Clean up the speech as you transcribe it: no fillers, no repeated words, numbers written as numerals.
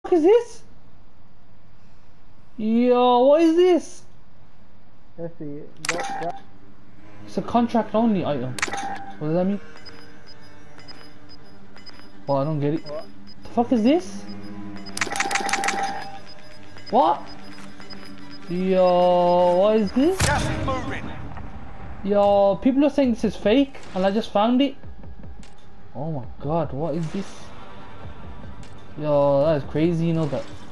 What is this? Yo, what is this? Let's see. It's a contract only item. What does that mean? Well, I don't get it. What? The fuck is this? What? Yo, what is this? Gas is moving. Yo, people are saying this is fake, and I just found it. Oh my god, what is this? Yo, that is crazy, you know that.